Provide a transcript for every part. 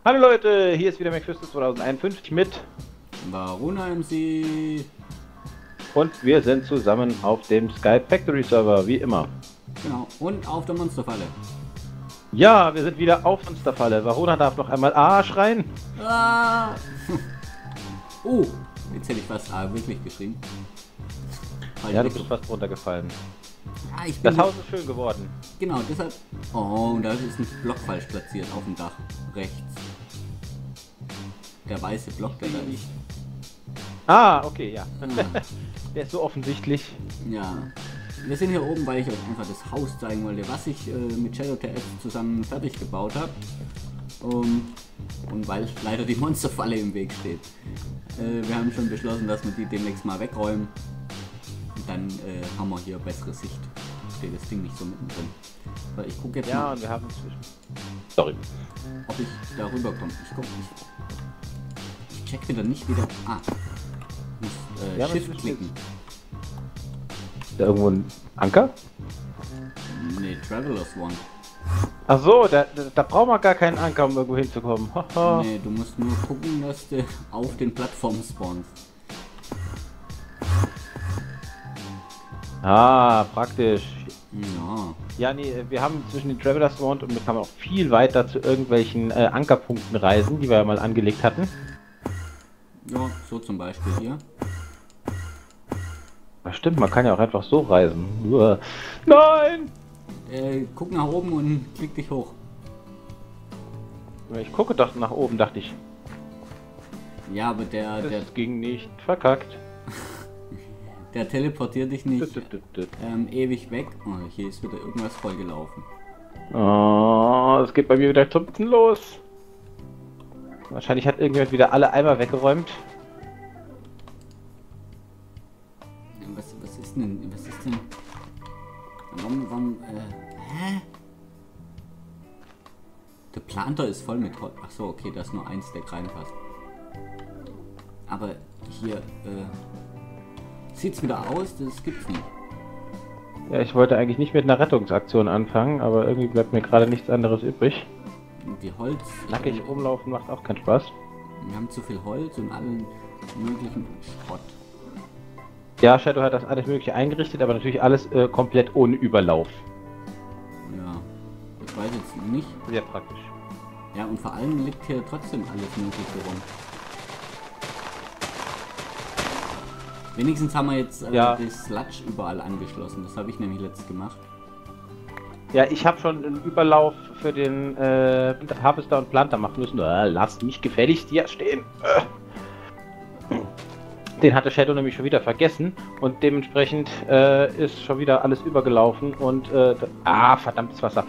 Hallo Leute, hier ist wieder McFisto 2051 mit Varuna MC. und wir sind zusammen auf dem Skype Factory Server, wie immer. Genau, und auf der Monsterfalle. Ja, wir sind wieder auf Monsterfalle. Varuna darf noch einmal A schreien. Ah. Oh, jetzt hätte ich fast A wirklich geschrieben. Ja, du bist fast runtergefallen. Ah, ich bin Das Haus ist schön geworden. Genau, deshalb. Oh, da ist ein Block falsch platziert auf dem Dach. Rechts. Der weiße Block, der da liegt. Ah, okay, ja. Ah. Der ist so offensichtlich. Ja. Wir sind hier oben, weil ich euch einfach das Haus zeigen wollte, was ich mit Shadow TF zusammen fertig gebaut habe. Und weil leider die Monsterfalle im Weg steht. Wir haben schon beschlossen, dass wir die demnächst mal wegräumen. Und dann haben wir hier bessere Sicht. Steht das Ding nicht so mittendrin. Aber ich gucke jetzt Ja, mal, und wir haben inzwischen... Sorry. ob ich da rüber komme. Ich check wieder nicht wieder. Ah. Ich muss Ja, Shift klicken. Ist da irgendwo ein Anker? Ne, Travelers One. Ach so, da braucht man gar keinen Anker, um irgendwo hinzukommen. Haha. Ne, du musst nur gucken, dass du auf den Plattformen spawnst. Ah, praktisch. Ja. Ja, nee, wir haben zwischen den Travelers Wand und wir kann man auch viel weiter zu irgendwelchen Ankerpunkten reisen, die wir ja mal angelegt hatten. Ja, so zum Beispiel hier. Das stimmt, man kann ja auch einfach so reisen. Nur... Nein! Guck nach oben und klick dich hoch. Ich gucke doch nach oben, dachte ich. Ja, aber Das ging nicht. Verkackt. der teleportiert dich nicht Tut. ewig weg. Oh, hier ist wieder irgendwas vollgelaufen. Oh, es geht bei mir wieder zum los. Wahrscheinlich hat irgendjemand wieder alle Eimer weggeräumt. Was ist denn? Warum, hä? Der Planter ist voll mit Holz. Ach so, okay, da ist nur ein Stack reinpasst. Aber hier, sieht's wieder aus? Das gibt's nicht. Ja, ich wollte eigentlich nicht mit einer Rettungsaktion anfangen, aber irgendwie bleibt mir gerade nichts anderes übrig. Die Holz... Nackig rumlaufen macht auch keinen Spaß. Wir haben zu viel Holz und allen möglichen Schrott. Ja, Shadow hat das alles mögliche eingerichtet, aber natürlich alles komplett ohne Überlauf. Ja, ich weiß jetzt nicht. Sehr praktisch. Ja, und vor allem liegt hier trotzdem alles mögliche rum. Wenigstens haben wir jetzt Ja. das Sludge überall angeschlossen. Das habe ich nämlich letztes gemacht. Ja, ich habe schon einen Überlauf für den Harvester und Planter machen müssen. Lass mich gefälligst hier stehen. Den hatte Shadow nämlich schon wieder vergessen und dementsprechend ist schon wieder alles übergelaufen und verdammtes Wasser.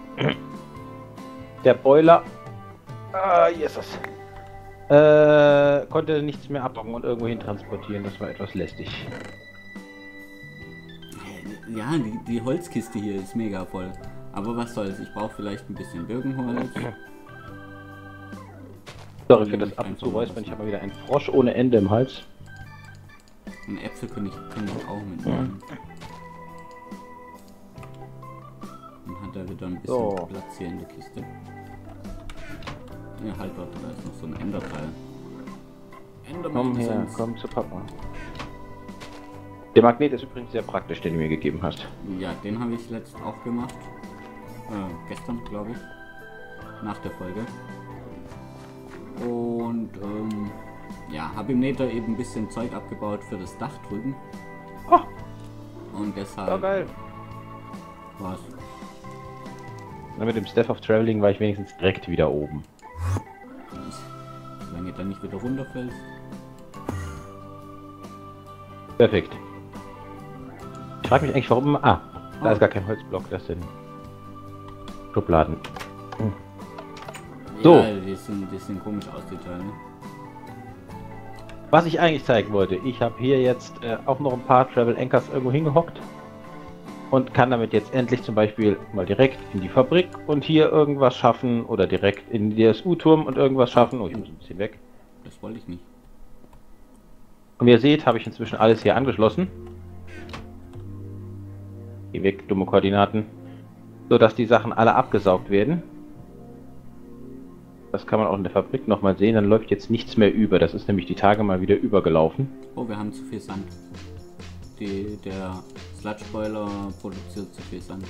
Der Boiler Jesus. Konnte nichts mehr abbauen und irgendwo hin transportieren. Das war etwas lästig. Ja, die Holzkiste hier ist mega voll. Aber was soll's, ich brauche vielleicht ein bisschen Birkenholz. Sorry für das ab und zu Räuspern. Ich habe mal wieder einen Frosch ohne Ende im Hals. Und Äpfel kann ich auch mitnehmen. Dann hat er wieder ein bisschen So. Platz hier in der Kiste. Ja, halt, warte, da ist noch so ein Enderteil. Komm her, Enderman-Essenz. komm zu Papa. Der Magnet ist übrigens sehr praktisch, den du mir gegeben hast. Ja, den habe ich letzt auch gemacht. Gestern, glaube ich. Nach der Folge. Und, ja, habe im Nether eben ein bisschen Zeug abgebaut für das Dach drüben. Oh, Und deshalb... war geil. Was? Na, mit dem Staff of Traveling war ich wenigstens direkt wieder oben. Solange du dann nicht wieder runterfällst. Perfekt. Ich frage mich eigentlich, warum... Ah, da ist gar kein Holzblock, das sind Schubladen. So. Ja, die sind komisch aus, die Teile. Was ich eigentlich zeigen wollte, ich habe hier jetzt auch noch ein paar Travel Anchors irgendwo hingehockt und kann damit jetzt endlich zum Beispiel mal direkt in die Fabrik und hier irgendwas schaffen oder direkt in den DSU-Turm und irgendwas schaffen. Oh, ich muss ein bisschen weg. Das wollte ich nicht. Und wie ihr seht, habe ich inzwischen alles hier angeschlossen. Geh weg, dumme Koordinaten. So dass die Sachen alle abgesaugt werden. Das kann man auch in der Fabrik nochmal sehen. Dann läuft jetzt nichts mehr über. Das ist nämlich die Tage mal wieder übergelaufen. Oh, wir haben zu viel Sand. Der Sludge-Boiler produziert zu viel Sand.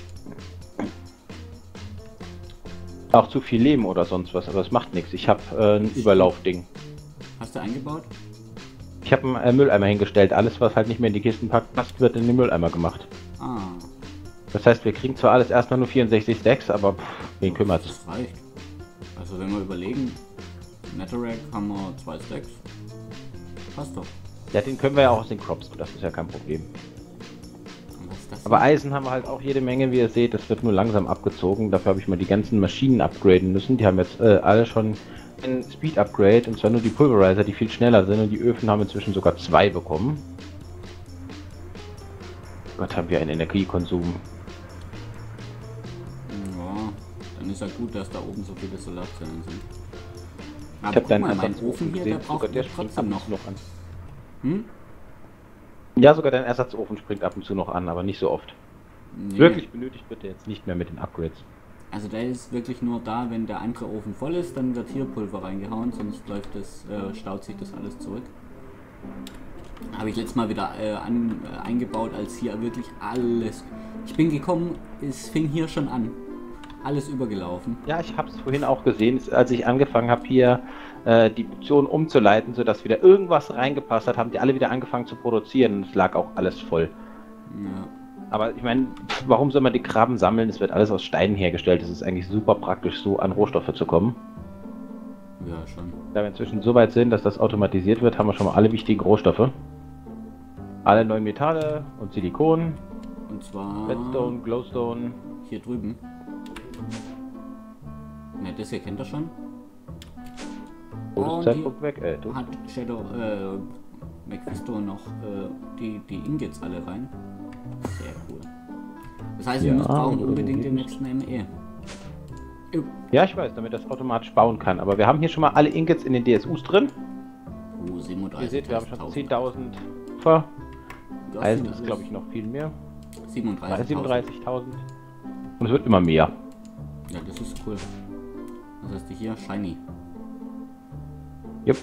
Auch zu viel Leben oder sonst was, aber das macht nichts. Ich habe ein Überlaufding. Hast du eingebaut? Ich habe einen Mülleimer hingestellt. Alles, was halt nicht mehr in die Kisten passt, wird in den Mülleimer gemacht. Ah. Das heißt, wir kriegen zwar alles erstmal nur 64 Stacks, aber wen kümmert's? Das reicht. Also wenn wir überlegen, Netherrack haben wir 2 Stacks. Passt doch. Ja, den können wir ja auch aus den Crops, das ist ja kein Problem. Was ist das Aber denn? Eisen haben wir halt auch jede Menge, wie ihr seht, das wird nur langsam abgezogen. Dafür habe ich mal die ganzen Maschinen upgraden müssen. Die haben jetzt alle schon ein Speed Upgrade, und zwar nur die Pulverizer, die viel schneller sind, und die Öfen haben inzwischen sogar 2 bekommen. Gott, haben wir einen Energiekonsum. Ja, dann ist ja gut, dass da oben so viele Solarzellen sind. Aber Ich habe guck deinen mal, mein Ersatzofen Ofen hier, gesehen, der sogar braucht der springt ab trotzdem und zu noch. noch an. Hm? Ja, sogar dein Ersatzofen springt ab und zu noch an, aber nicht so oft. Nee. Wirklich benötigt wird der jetzt nicht mehr mit den Upgrades. Also der ist wirklich nur da, wenn der andere Ofen voll ist, dann wird hier Pulver reingehauen, sonst läuft das, staut sich das alles zurück. Habe ich letztes Mal wieder eingebaut, als hier wirklich alles... Ich bin gekommen, es fing hier schon an. Alles übergelaufen. Ja, ich habe es vorhin auch gesehen, als ich angefangen habe, hier die Produktion umzuleiten, sodass wieder irgendwas reingepasst hat, haben die alle wieder angefangen zu produzieren, und es lag auch alles voll. Ja. Aber ich meine, warum soll man die Graben sammeln? Es wird alles aus Steinen hergestellt. Es ist eigentlich super praktisch, so an Rohstoffe zu kommen. Ja, schon. Da wir inzwischen so weit sind, dass das automatisiert wird, haben wir schon mal alle wichtigen Rohstoffe. Alle neuen Metalle und Silikon, Und zwar Redstone, Glowstone. hier drüben. Ne, das hier kennt ihr schon. Und Zeitpunkt weg, du. hat Shadow, Mephisto noch die Ingots alle rein. Sehr cool. Das heißt, wir Ja, brauchen unbedingt irgendwie den nächsten ME. Ja, ich weiß, damit das automatisch bauen kann. Aber wir haben hier schon mal alle Ingots in den DSUs drin. 37. Ihr seht, wir haben schon 10.000 Kupfer. Ja, Eisen ist, glaube ich, noch viel mehr. 37.000. 37.000. Und es wird immer mehr. Ja, das ist cool. Was hast du hier? Shiny. Jupp.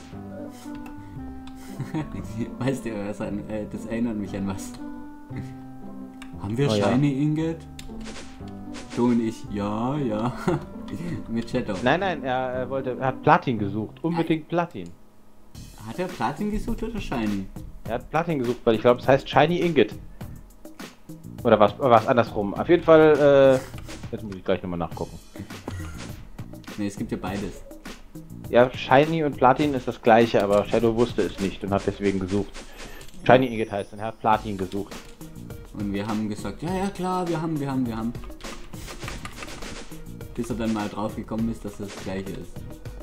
Weißt du, das erinnert mich an was. Haben wir Oh ja. Shiny Ingot? Du und ich, ja. Mit Shadow. Nein, er hat Platin gesucht. Unbedingt Platin. Hat er Platin gesucht oder Shiny? Er hat Platin gesucht, weil ich glaube, es heißt Shiny Ingot. Oder was andersrum. Auf jeden Fall, jetzt muss ich gleich nochmal nachgucken. Ne, es gibt ja beides. Ja, Shiny und Platin ist das gleiche, aber Shadow wusste es nicht und hat deswegen gesucht. Shiny Ingot heißt, und er hat Platin gesucht. Und wir haben gesagt, ja klar, wir haben. Bis er dann mal drauf gekommen ist, dass das gleiche ist.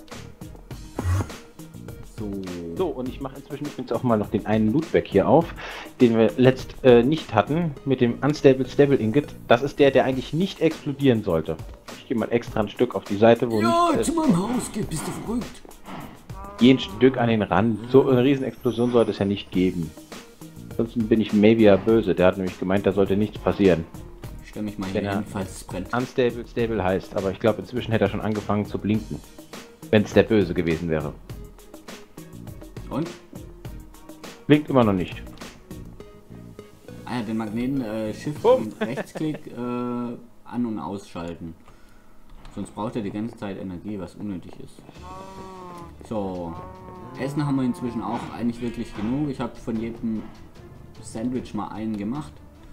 So, und ich mache inzwischen übrigens auch mal noch den einen Lootback hier auf, den wir nicht hatten, mit dem Unstable Stable Ingot. Das ist der eigentlich nicht explodieren sollte. Ich gehe mal extra ein Stück auf die Seite, wo Ja, nicht... zu meinem Haus geht, bist du verrückt? Geh ein Stück an den Rand. So eine Riesenexplosion sollte es ja nicht geben. Ansonsten bin ich Mavia böse. Der hat nämlich gemeint, da sollte nichts passieren. Ich stelle mich mal hier Wenn er- hin, falls es brennt. Unstable Stable heißt, aber ich glaube, inzwischen hätte er schon angefangen zu blinken. Wenn es der Böse gewesen wäre. Und? Blinkt immer noch nicht. Ah ja, den Magneten Shift Bumm. und Rechtsklick an- und ausschalten. Sonst braucht er die ganze Zeit Energie, was unnötig ist. So. Essen haben wir inzwischen auch eigentlich wirklich genug. Ich habe von jedem Sandwich mal einen gemacht.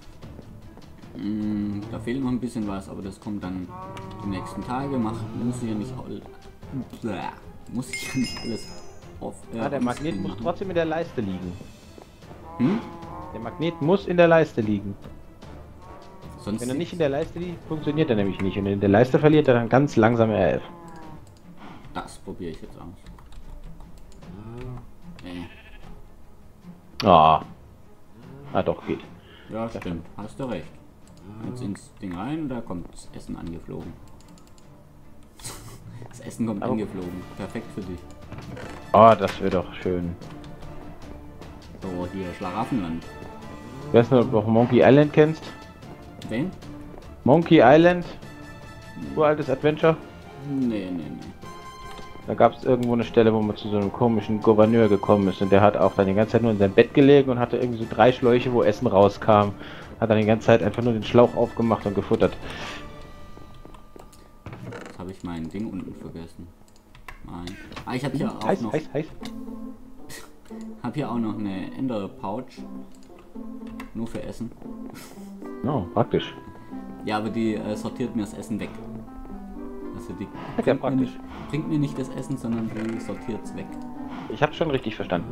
Da fehlt noch ein bisschen was, aber das kommt dann die nächsten Tage. Muss ich ja nicht alles auf. Der Magnet muss trotzdem in der Leiste liegen. Hm? Der Magnet muss in der Leiste liegen. Sonst Wenn er nicht in der Leiste liegt, funktioniert er nämlich nicht. Und in der Leiste verliert er dann ganz langsam RF. das probiere ich jetzt aus. Ah. Ah, doch, geht. Ja, stimmt. Hast du recht. Jetzt ins Ding rein und da kommt das Essen angeflogen. Das Essen kommt Aber- angeflogen. Perfekt für dich. Oh, das wäre doch schön. So, hier Schlaraffenland. Weißt du, ob du noch Monkey Island kennst? Wen? Monkey Island? Uraltes Adventure? Nee. Da gab es irgendwo eine Stelle, wo man zu so einem komischen Gouverneur gekommen ist und der hat auch dann die ganze Zeit nur in seinem Bett gelegen und hatte irgendwie so 3 Schläuche, wo Essen rauskam. Hat dann die ganze Zeit einfach nur den Schlauch aufgemacht und gefuttert. Jetzt habe ich mein Ding unten vergessen. Nein. Ah, ich habe hier auch Heiß, noch. heiß, heiß. Hab hier auch noch eine Ender Pouch. Nur für Essen. Oh, praktisch. Ja, aber die sortiert mir das Essen weg. Also die Ja, praktisch. bringt mir nicht das Essen, sondern die sortiert es weg. Ich hab's schon richtig verstanden.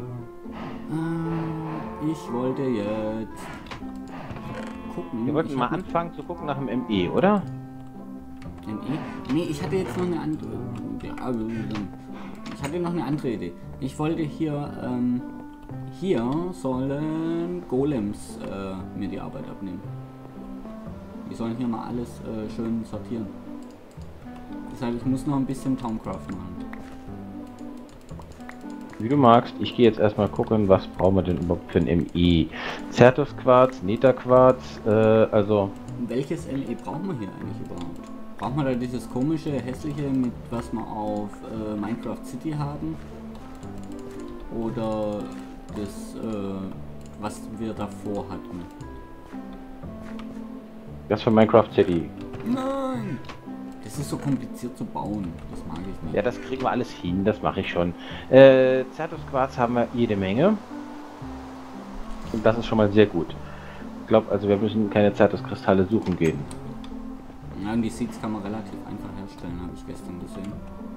Ich wollte jetzt gucken. Wir wollten mal anfangen zu gucken nach dem ME, oder? ME? Nee, ich hatte jetzt noch eine andere. Ja, ich hatte noch eine andere Idee. Ich wollte hier, hier sollen Golems mir die Arbeit abnehmen. Die sollen hier mal alles schön sortieren. Deshalb, ich muss noch ein bisschen Towncraft machen. Wie du magst, ich gehe jetzt erstmal gucken, was brauchen wir denn überhaupt für ein ME. Certus-Quarz, Neta-Quarz, also... Welches ME brauchen wir hier eigentlich überhaupt? Brauchen wir da dieses komische, hässliche, mit was wir auf Minecraft City haben? Oder das, was wir davor hatten? Das für Minecraft City. Nein! Das ist so kompliziert zu bauen. Das mag ich nicht. Ja, das kriegen wir alles hin, das mache ich schon. Certus-Quarz haben wir jede Menge. Und das ist schon mal sehr gut. Ich glaube, also wir müssen keine Certus-Kristalle suchen gehen. Ja, und die Seeds kann man relativ einfach herstellen, habe ich gestern gesehen.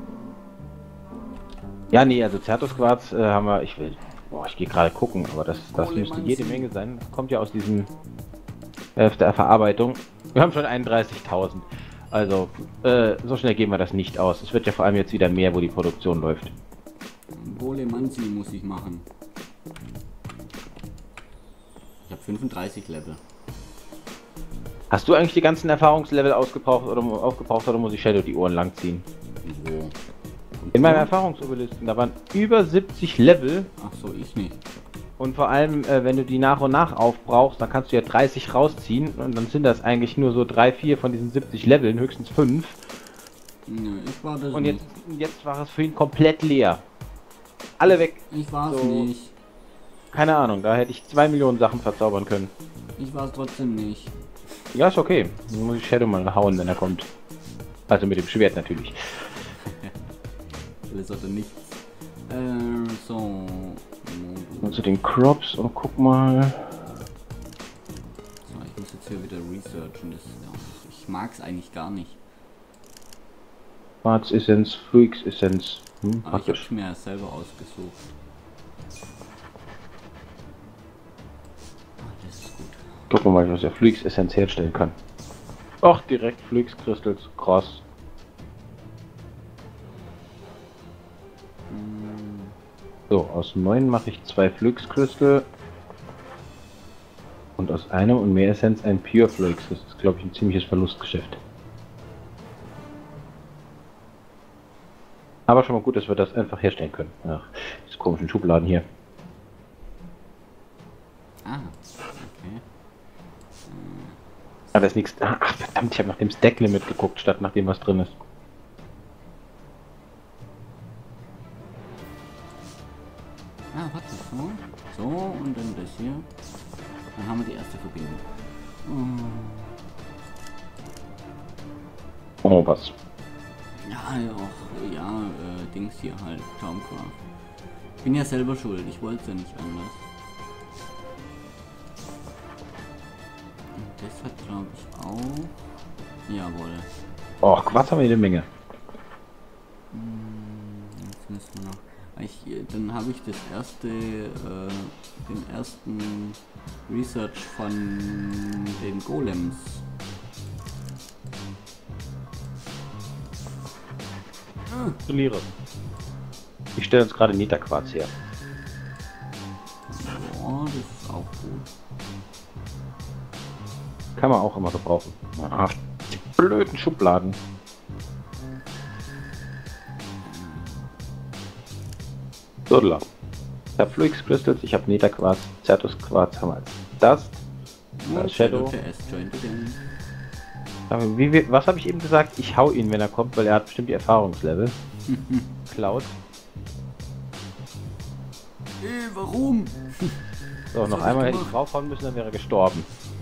Ja, nee, also Certus-Quarz haben wir, ich gehe gerade gucken, aber das müsste jede Menge sein. Das kommt ja aus diesem der Verarbeitung. Wir haben schon 31.000. Also, so schnell geben wir das nicht aus. Es wird ja vor allem jetzt wieder mehr, wo die Produktion läuft. Golemanzi muss ich machen. Ich habe 35 Level. Hast du eigentlich die ganzen Erfahrungslevel aufgebraucht oder muss ich Shadow die Ohren lang ziehen? Wo? In meinen Erfahrungsoberlisten, da waren über 70 Level. Ach so, ich nicht. Und vor allem, wenn du die nach und nach aufbrauchst, dann kannst du ja 30 rausziehen. Und dann sind das eigentlich nur so 3, 4 von diesen 70 Leveln, höchstens 5. Nö, ich war das Und nicht. jetzt war es für ihn komplett leer. Alle weg. Ich war es So. nicht. Keine Ahnung, da hätte ich 2 Millionen Sachen verzaubern können. Ich war es trotzdem nicht. Ja, ist okay. Dann muss ich Shadow mal hauen, wenn er kommt. Also mit dem Schwert natürlich. Alles oder nichts. So. Und zu den Crops und guck mal. So, ich muss jetzt hier wieder researchen. Ich mag es eigentlich gar nicht. Quarz-Essenz, Fluix-Essenz. Aber ich habe Praktisch. es mir selber ausgesucht. Ah, das ist gut. Gucken wir mal, was der Fluix-Essenz herstellen kann. Ach, direkt Fluix-Crystals. Krass. So, aus 9 mache ich 2 Flux-Crystal und aus einem und mehr Essenz ein Pure Flux. Das ist, glaube ich, ein ziemliches Verlustgeschäft. Aber schon mal gut, dass wir das einfach herstellen können. Ach, diese komischen Schubladen hier. Ah, okay. Aber da ist nichts. Ach, verdammt, ich habe nach dem Stack-Limit geguckt, statt nach dem, was drin ist. Ah, warte, so. So, und dann das hier. Dann haben wir die erste Verbindung. Oh, was? Ja, auch, ja, Dings hier halt, Towncraft. Ich bin ja selber schuld, ich wollte es ja nicht anders. Und das hat, glaube ich, auch... Jawohl. Och, Quarz haben wir jede Menge. Jetzt müssen wir noch... dann habe ich das erste, den ersten Research von den Golems. Gratuliere. Ich stelle uns gerade Neta-Quarz her. Boah, das ist auch gut. Kann man auch immer gebrauchen. Ach, die blöden Schubladen. So, ich habe Fluix Crystals, ich habe Neta Quarz, Certus Quarz haben wir als Dust. Das Shadow. Was habe ich eben gesagt? Ich hau ihn, wenn er kommt, weil er hat bestimmt die Erfahrungslevel. Cloud. Warum? So, Was noch hab ich einmal hätte ich gemacht? draufhauen müssen, dann wäre er gestorben.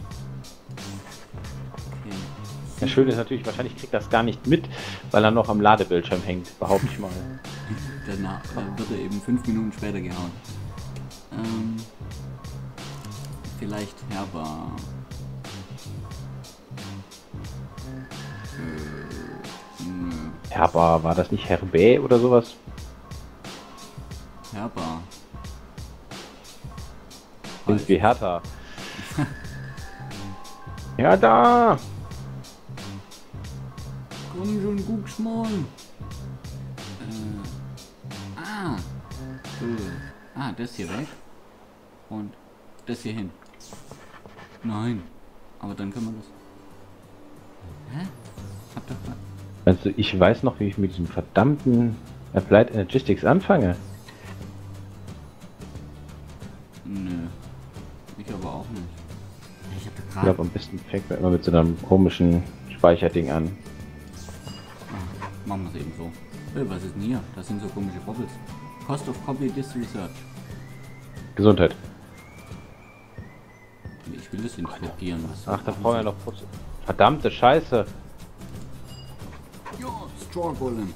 Okay. Das Schöne ist natürlich, wahrscheinlich kriegt das gar nicht mit, weil er noch am Ladebildschirm hängt, behaupte ich mal. Danach wird er eben 5 Minuten später gehauen. Vielleicht Herber. Nö. Herber, war das nicht Herbä oder sowas? Herber. Klingt wie Hertha. Ja, da! Komm schon, guck's mal. Das hier weg. Und das hier hin. Nein. Aber dann können wir das. Hä? Hab doch mal. Also ich weiß noch, wie ich mit diesem verdammten Applied Energistics anfange. Nö. Ich aber auch nicht. Ich hab da Ich gerade. glaube, am besten fängt man immer mit so einem komischen Speicherding an. Machen wir es eben so. Was ist denn hier? Das sind so komische Bubbles. Cost of copy this research. Gesundheit. Ich will das nicht kopieren. Was Ach, da brauchen wir noch verdammte Scheiße. Ja, Straw Golem.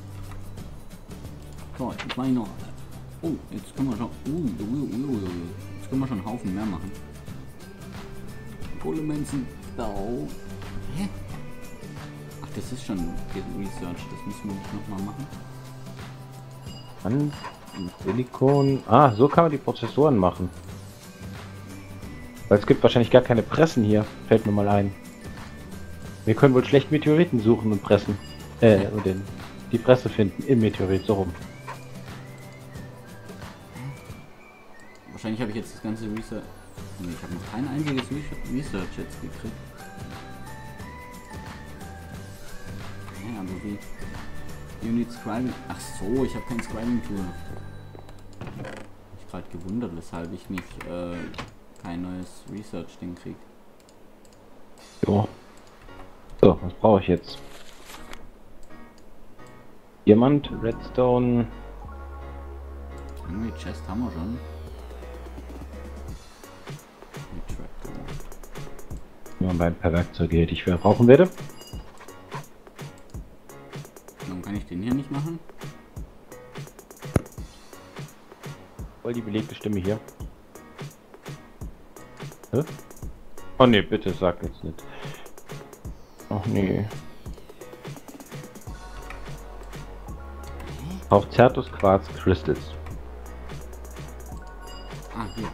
So, jetzt mach ich noch. Oh, jetzt können wir schon. Jetzt können wir schon einen Haufen mehr machen. Golemenzen. Bau. Hä? Ach, das ist schon Research. Das müssen wir nicht nochmal machen. An Silikon. Ah, so kann man die Prozessoren machen. Weil es gibt wahrscheinlich gar keine Pressen hier. Fällt mir mal ein. Wir können wohl schlecht Meteoriten suchen und pressen. Und die Presse finden im Meteorit so rum. Wahrscheinlich habe ich jetzt das ganze Research. Nee, ich habe noch kein einziges Research jetzt gekriegt. Ja, aber wie? Unit Scribing. Ach so, ich habe kein Scribing Tool. Ich gerade gewundert, weshalb ich nicht kein neues Research Ding krieg. Jo. So, was brauche ich jetzt? Diamant, Redstone. Irgendwie Chest haben wir schon. Mit Trapdoor. Nur ein paar Werkzeuge, die ich brauchen werde. Warum kann ich den hier nicht machen? Voll die belegte Stimme hier. Hä? Oh ne, bitte sag jetzt nicht. Ach nee. Auch Certus Quarz Crystals. Ah, hier.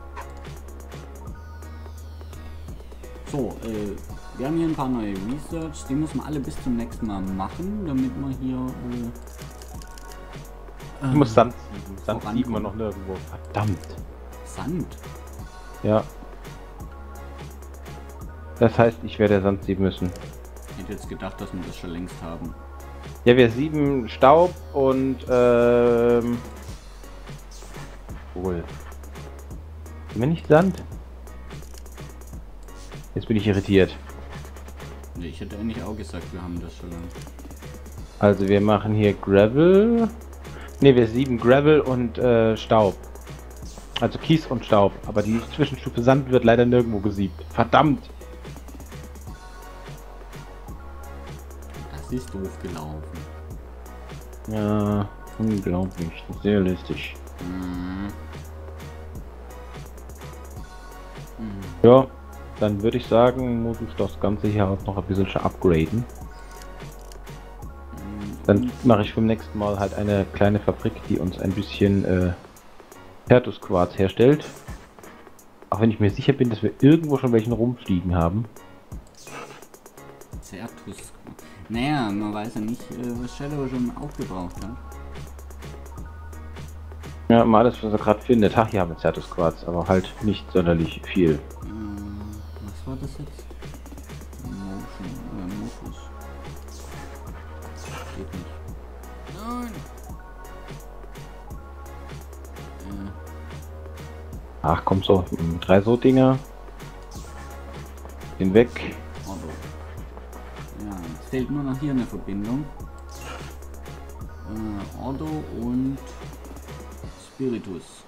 So, wir haben hier ein paar neue Research. Die müssen wir alle bis zum nächsten Mal machen, damit wir hier Ich muss Sand sieben. Sand vorankommen. sieben wir noch nirgendwo. Verdammt. Sand. Ja. Das heißt, ich werde Sand sieben müssen. Ich hätte jetzt gedacht, dass wir das schon längst haben. Ja, wir sieben Staub und wohl. Haben wir nicht Sand? Jetzt bin ich irritiert. Nee, ich hätte eigentlich auch gesagt, wir haben das schon lange. Also wir machen hier Gravel. Ne, wir sieben Gravel und Staub. Also Kies und Staub. Aber die Zwischenstufe Sand wird leider nirgendwo gesiebt. Verdammt! Das ist doof gelaufen. Ja, unglaublich. Sehr lustig. Mhm. Ja, dann würde ich sagen, muss ich das Ganze hier auch noch ein bisschen upgraden. Dann mache ich beim nächsten Mal halt eine kleine Fabrik, die uns ein bisschen Certus Quarz herstellt. Auch wenn ich mir sicher bin, dass wir irgendwo schon welchen rumfliegen haben. Certus. Naja, man weiß ja nicht, was Shadow schon aufgebraucht hat. Ja, mal alles, was er gerade findet. Ach, hier haben wir Certus Quarz, aber halt nicht sonderlich viel. Was war das jetzt? Motion oder Motus? Geht nicht. Nein! Ach, komm so, 3 so Dinger. Den weg. Auto. Ja, es fehlt nur noch hier eine Verbindung. Ordo und Spiritus.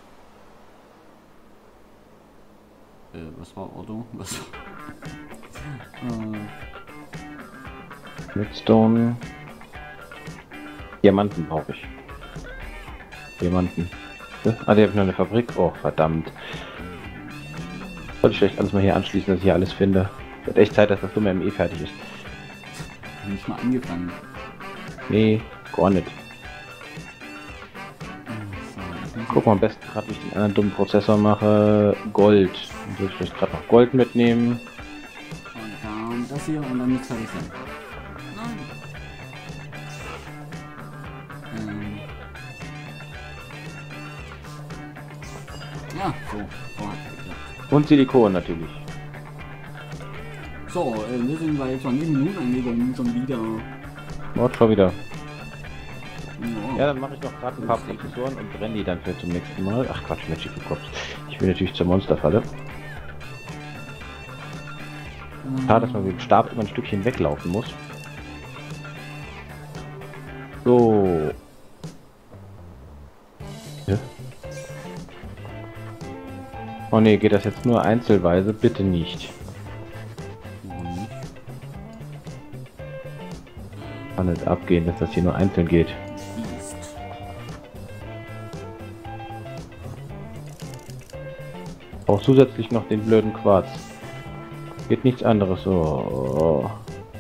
Was war Ordo? Was? Redstone. Diamanten brauche ich. Diamanten. Ah, die habe ich noch eine Fabrik. Oh, verdammt. Sollte ich vielleicht alles mal hier anschließen, dass ich hier alles finde. Wird echt Zeit, dass das dumme ME fertig ist. Nicht mal angefangen. Nee, gar nicht. So, Guck mal am besten gerade, wie ich den anderen dummen Prozessor mache. Gold. Dann soll ich vielleicht gerade noch Gold mitnehmen. und dann das hier und dann nichts fertig sein. Nein. Ja, so hat geklappt. Und Silikon natürlich. So, wir sind bei 20 Minuten angekommen, schon wieder. Mord schon wieder. Ja. Ja, dann mache ich noch gerade ein paar Prozessoren und brenne die dann für zum nächsten Mal. Ach Quatsch, Magic Kopf. Ich will natürlich zur Monsterfalle. Schade, dass man mit dem Stab immer ein Stückchen weglaufen muss. So. Ja. Oh ne, geht das jetzt nur einzelweise? Bitte nicht. Kann nicht abgehen, dass das hier nur einzeln geht. Auch zusätzlich noch den blöden Quarz. Geht nichts anderes so.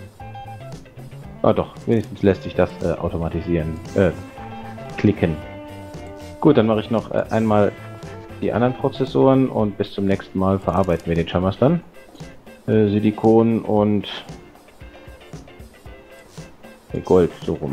Ah doch, wenigstens lässt sich das automatisieren. Klicken. Gut, dann mache ich noch einmal die anderen Prozessoren und bis zum nächsten Mal verarbeiten wir den Chamas dann. Silikon und Gold, so rum.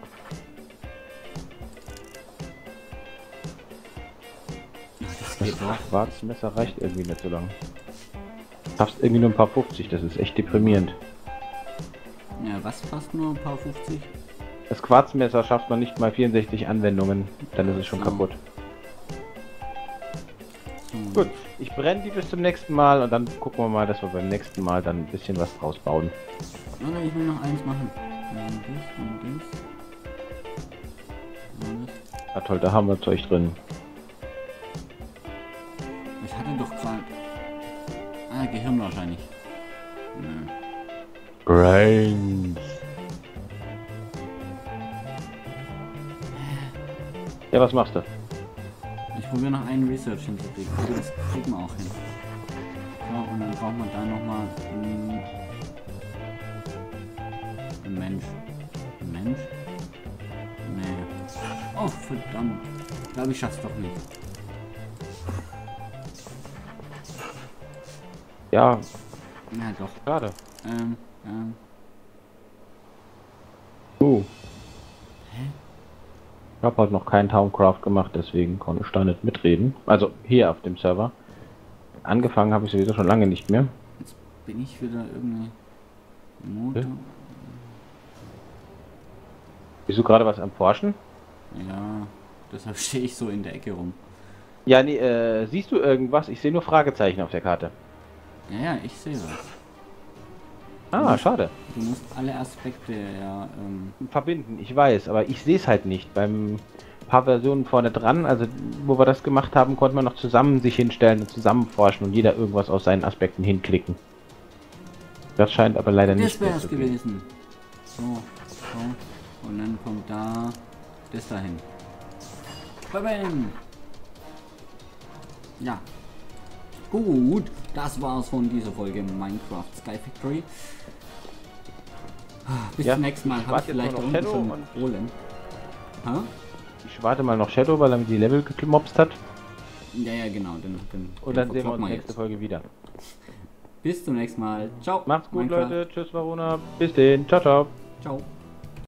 Das Quarzmesser reicht irgendwie nicht so lang. Schaffst irgendwie nur ein paar 50, das ist echt deprimierend. Ja, was fast nur ein paar 50? Das Quarzmesser schafft man nicht mal 64 Anwendungen, dann ist es schon kaputt. So. Gut, ich brenne die bis zum nächsten Mal und dann gucken wir mal, dass wir beim nächsten Mal dann ein bisschen was draus bauen. Oder ich will noch eins machen. Und das. Ah toll, da haben wir Zeug drin. Ich hatte doch gerade... Ah, Gehirn wahrscheinlich. Nö. Brains. Ja, was machst du? Ich probiere noch einen Research hinzukriegen. Das kriegen wir auch hin. So, und dann brauchen wir da nochmal ein Mensch. Ein Mensch? Nee. Oh, verdammt. Ich glaube, ich schaff's doch nicht. Ja, Ja, doch. schade. Ähm. Ich habe halt noch keinen Towncraft gemacht, deswegen konnte ich da nicht mitreden. Also hier auf dem Server. Angefangen habe ich sowieso schon lange nicht mehr. Jetzt bin ich wieder irgendwie... Motor. Bist du gerade was am Forschen? Ja, deshalb stehe ich so in der Ecke rum. Ja, nee, siehst du irgendwas? Ich sehe nur Fragezeichen auf der Karte. Ja, ich sehe was. Ah, schade. Du musst alle Aspekte ja... Verbinden, ich weiß, aber ich sehe es halt nicht. Beim paar Versionen vorne dran, also wo wir das gemacht haben, konnte man noch zusammen sich hinstellen und zusammen forschen und jeder irgendwas aus seinen Aspekten hinklicken. Das scheint aber leider nicht Das wäre mehr es zu gehen. gewesen. So, so. Und dann kommt da das dahin. Bam. Ja. Gut, das war's von dieser Folge Minecraft Sky Factory. Bis Ja, zum nächsten Mal. ich Habe ich warte jetzt vielleicht noch da unten Shadow schon und- Rollen. Ha? Ich warte mal noch Shadow, weil er die Level gemobst hat. Ja, genau. Und dann sehen wir verkloppen uns nächste jetzt. Folge wieder. Bis zum nächsten Mal. Ciao. Macht's gut, Minecraft. Leute. Tschüss, Varuna. Bis denn. Ciao, ciao. Ciao.